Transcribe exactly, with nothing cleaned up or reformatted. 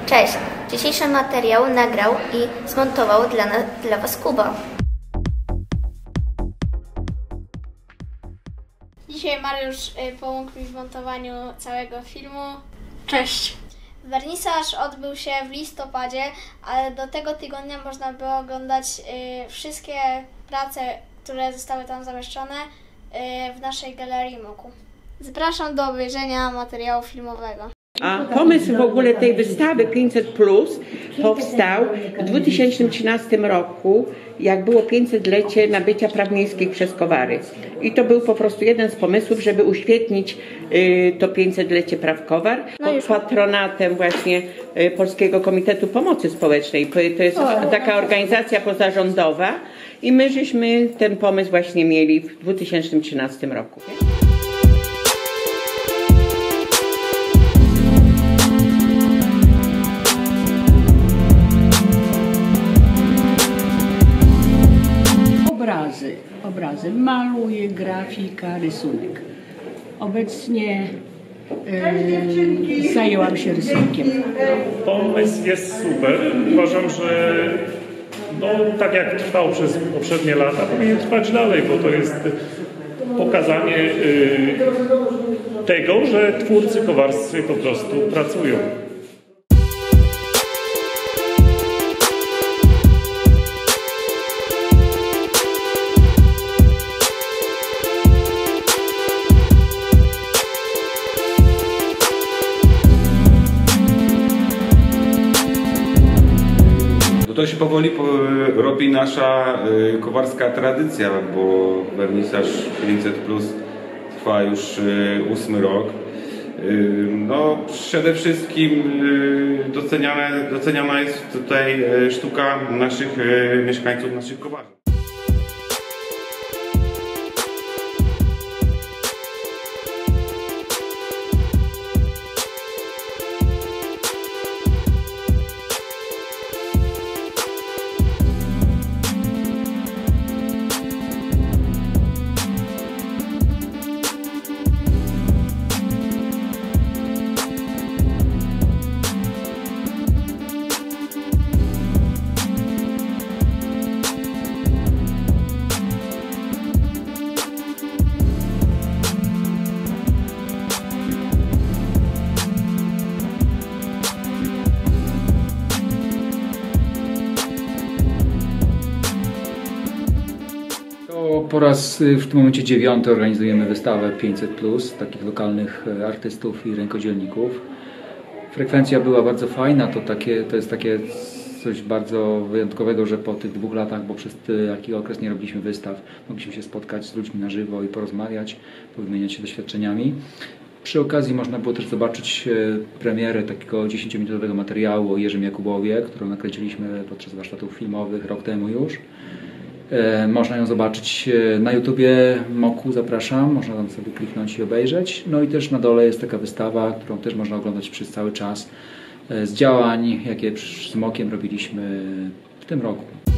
Cześć! Dzisiejszy materiał nagrał i zmontował dla, nas, dla Was Kuba. Dzisiaj Mariusz pomógł mi w montowaniu całego filmu. Cześć! Wernisaż odbył się w listopadzie, ale do tego tygodnia można było oglądać y, wszystkie prace, które zostały tam zamieszczone y, w naszej galerii moku. Zapraszam do obejrzenia materiału filmowego. A pomysł w ogóle tej wystawy pięćset plus powstał w dwa tysiące trzynastym roku, jak było pięćsetlecie nabycia praw miejskich przez Kowary. I to był po prostu jeden z pomysłów, żeby uświetnić y, to pięćsetlecie praw Kowar pod patronatem właśnie y, Polskiego Komitetu Pomocy Społecznej. To jest taka organizacja pozarządowa i my żeśmy ten pomysł właśnie mieli w dwa tysiące trzynastym roku. Obrazy, obrazy. Maluję, grafika, rysunek. Obecnie yy, zajęłam się rysunkiem. Pomysł jest super. Uważam, że no, tak jak trwał przez poprzednie lata, powinien trwać dalej, bo to jest pokazanie yy, tego, że twórcy kowarscy po prostu pracują. To się powoli robi nasza kowarska tradycja, bo wernisaż pięćset plus trwa już ósmy rok. No, przede wszystkim doceniana, doceniana jest tutaj sztuka naszych mieszkańców, naszych kowarzy. Po raz w tym momencie dziewiąty organizujemy wystawę pięćset plus, takich lokalnych artystów i rękodzielników. Frekwencja była bardzo fajna, to, takie, to jest takie coś bardzo wyjątkowego, że po tych dwóch latach, bo przez taki okres nie robiliśmy wystaw, mogliśmy się spotkać z ludźmi na żywo i porozmawiać, powymieniać się doświadczeniami. Przy okazji można było też zobaczyć premierę takiego dziesięciominutowego materiału o Jerzym Jakubowie, którą nakręciliśmy podczas warsztatów filmowych rok temu już. Można ją zobaczyć na YouTubie moku, zapraszam, można tam sobie kliknąć i obejrzeć. No i też na dole jest taka wystawa, którą też można oglądać przez cały czas z działań, jakie z mokiem robiliśmy w tym roku.